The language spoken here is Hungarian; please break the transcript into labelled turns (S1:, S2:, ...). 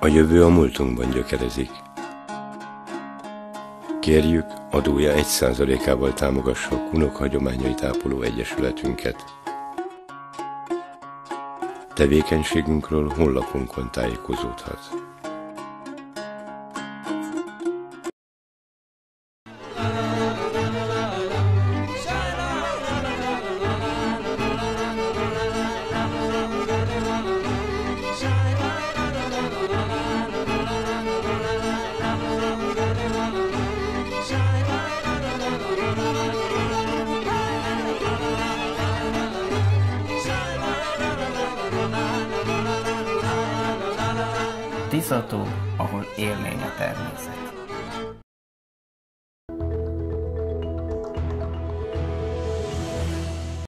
S1: A jövő a múltunkban gyökerezik. Kérjük, adója 1%-ával támogassa a kunok hagyományait ápoló egyesületünket. Tevékenységünkről honlapunkon tájékozódhat.
S2: Tisza-tó, ahol élmény a természet.